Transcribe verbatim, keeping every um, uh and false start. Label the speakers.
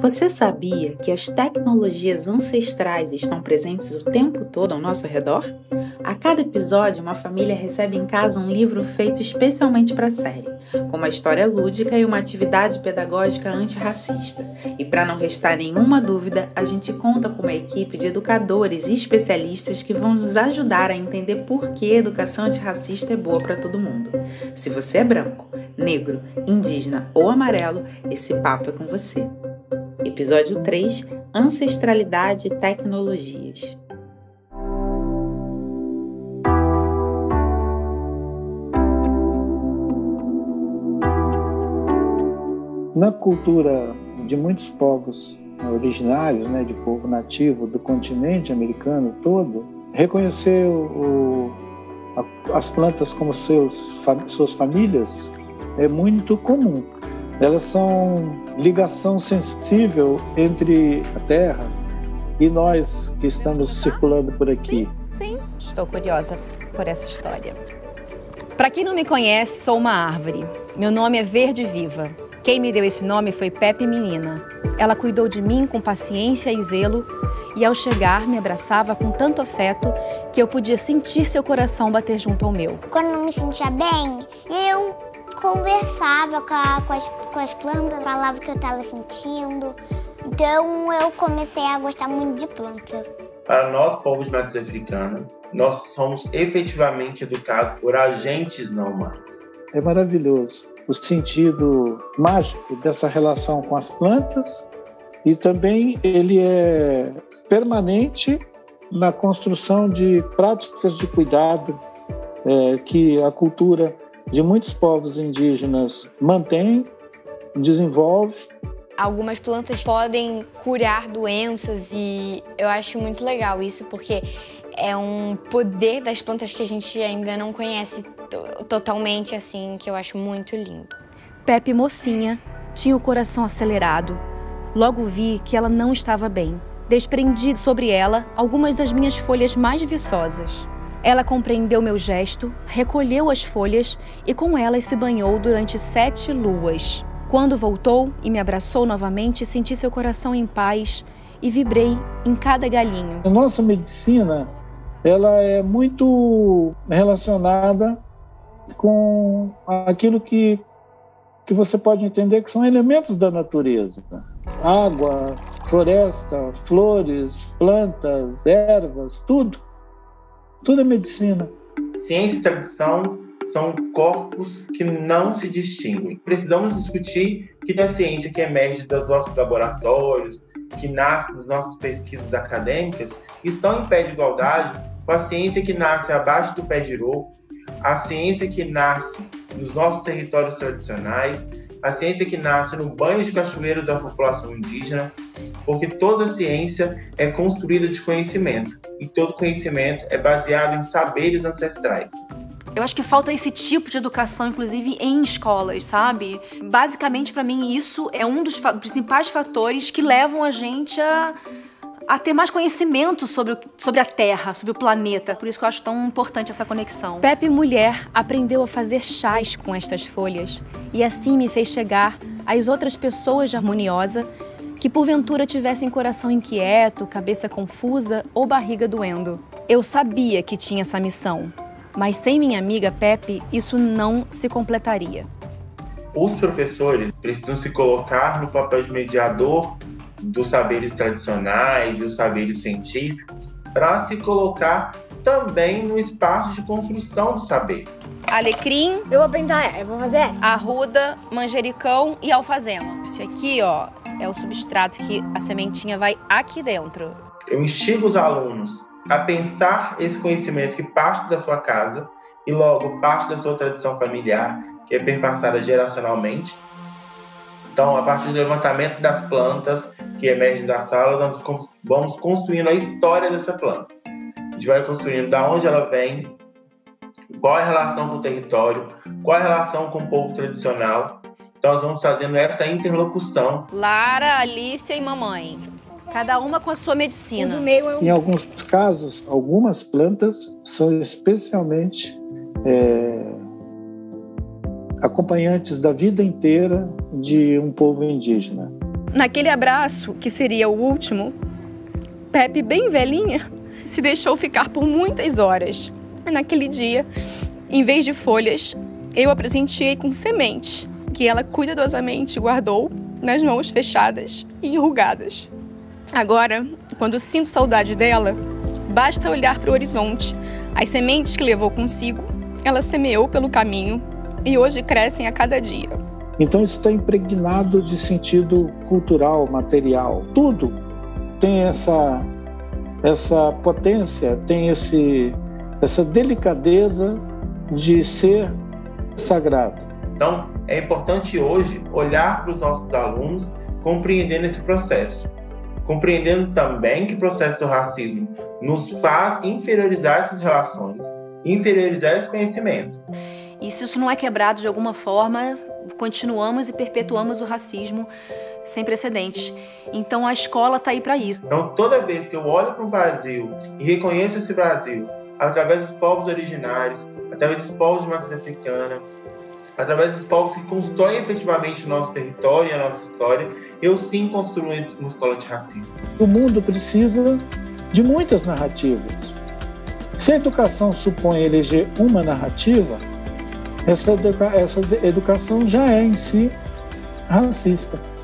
Speaker 1: Você sabia que as tecnologias ancestrais estão presentes o tempo todo ao nosso redor? A cada episódio, uma família recebe em casa um livro feito especialmente para a série, com uma história lúdica e uma atividade pedagógica antirracista. E para não restar nenhuma dúvida, a gente conta com uma equipe de educadores e especialistas que vão nos ajudar a entender por que a educação antirracista é boa para todo mundo. Se você é branco, negro, indígena ou amarelo, esse papo é com você. Episódio três, Ancestralidade e Tecnologias.
Speaker 2: Na cultura de muitos povos originários, né, de povo nativo do continente americano todo, reconhecer o, a, as plantas como seus, suas famílias é muito comum. Elas são ligação sensível entre a Terra e nós que estamos circulando por aqui.
Speaker 3: Sim, sim. Estou curiosa por essa história. Para quem não me conhece, sou uma árvore. Meu nome é Verde Viva. Quem me deu esse nome foi Pepe Menina. Ela cuidou de mim com paciência e zelo e ao chegar me abraçava com tanto afeto que eu podia sentir seu coração bater junto ao meu.
Speaker 4: Quando não me sentia bem, eu conversava com, a, com, as, com as plantas, falava o que eu estava sentindo. Então eu comecei a gostar muito de planta.
Speaker 5: Para nós, povos de matriz africana, nós somos efetivamente educados por agentes não humanos.
Speaker 2: É maravilhoso o sentido mágico dessa relação com as plantas e também ele é permanente na construção de práticas de cuidado é, que a cultura de muitos povos indígenas mantém, desenvolve.
Speaker 6: Algumas plantas podem curar doenças e eu acho muito legal isso porque é um poder das plantas que a gente ainda não conhece totalmente assim, que eu acho muito lindo.
Speaker 3: Pepe, mocinha, tinha o coração acelerado. Logo vi que ela não estava bem. Desprendi sobre ela algumas das minhas folhas mais viçosas. Ela compreendeu meu gesto, recolheu as folhas e com elas se banhou durante sete luas. Quando voltou e me abraçou novamente, senti seu coração em paz e vibrei em cada galinho.
Speaker 2: A nossa medicina, ela é muito relacionada com aquilo que, que você pode entender que são elementos da natureza. Água, floresta, flores, plantas, ervas, tudo. Tudo é medicina.
Speaker 5: Ciência e tradição são corpos que não se distinguem. Precisamos discutir que a ciência que emerge dos nossos laboratórios, que nasce das nossas pesquisas acadêmicas, estão em pé de igualdade com a ciência que nasce abaixo do pé de iroco, a ciência que nasce nos nossos territórios tradicionais, a ciência que nasce no banho de cachoeiro da população indígena, porque toda ciência é construída de conhecimento e todo conhecimento é baseado em saberes ancestrais.
Speaker 7: Eu acho que falta esse tipo de educação, inclusive em escolas, sabe? Basicamente, para mim, isso é um dos fa- principais fatores que levam a gente a, a ter mais conhecimento sobre, o, sobre a Terra, sobre o planeta. Por isso que eu acho tão importante essa conexão.
Speaker 3: Pepe, mulher, aprendeu a fazer chás com estas folhas e assim me fez chegar às outras pessoas de harmoniosa que porventura tivessem coração inquieto, cabeça confusa ou barriga doendo. Eu sabia que tinha essa missão, mas sem minha amiga Pepe, isso não se completaria.
Speaker 5: Os professores precisam se colocar no papel de mediador dos saberes tradicionais e os saberes científicos para se colocar também no espaço de construção do saber.
Speaker 3: Alecrim,
Speaker 4: Eu vou pintar, eu vou fazer essa.
Speaker 3: arruda, manjericão e alfazema. Esse aqui, ó, é o substrato que a sementinha vai aqui dentro.
Speaker 5: Eu instigo os alunos a pensar esse conhecimento que parte da sua casa e logo parte da sua tradição familiar, que é perpassada geracionalmente. Então, a partir do levantamento das plantas que emergem da sala, nós vamos construindo a história dessa planta. A gente vai construindo de onde ela vem, qual é a relação com o território, qual é a relação com o povo tradicional. Então, nós vamos fazendo essa interlocução.
Speaker 3: Lara, Alicia e mamãe. Cada uma com a sua medicina.
Speaker 4: O do meio é um...
Speaker 2: Em alguns casos, algumas plantas são especialmente é, acompanhantes da vida inteira de um povo indígena.
Speaker 3: Naquele abraço, que seria o último, Pepe, bem velhinha, se deixou ficar por muitas horas. Naquele dia, em vez de folhas, eu a presenteei com semente, que ela cuidadosamente guardou nas mãos fechadas e enrugadas. Agora, quando sinto saudade dela, basta olhar para o horizonte. As sementes que levou consigo, ela semeou pelo caminho e hoje crescem a cada dia.
Speaker 2: Então isso está impregnado de sentido cultural, material. Tudo tem essa, essa potência, tem esse, essa delicadeza de ser sagrado.
Speaker 5: Então, é importante hoje olhar para os nossos alunos compreendendo esse processo. Compreendendo também que o processo do racismo nos faz inferiorizar essas relações, inferiorizar esse conhecimento.
Speaker 7: E se isso não é quebrado de alguma forma, continuamos e perpetuamos o racismo sem precedentes. Então a escola está aí para isso.
Speaker 5: Então toda vez que eu olho para o Brasil e reconheço esse Brasil através dos povos originários, através dos povos de matriz africana, através dos povos que constroem efetivamente o nosso território e a nossa história, eu sim construo uma escola de racismo.
Speaker 2: O mundo precisa de muitas narrativas. Se a educação supõe eleger uma narrativa, essa, educa- essa educação já é em si racista.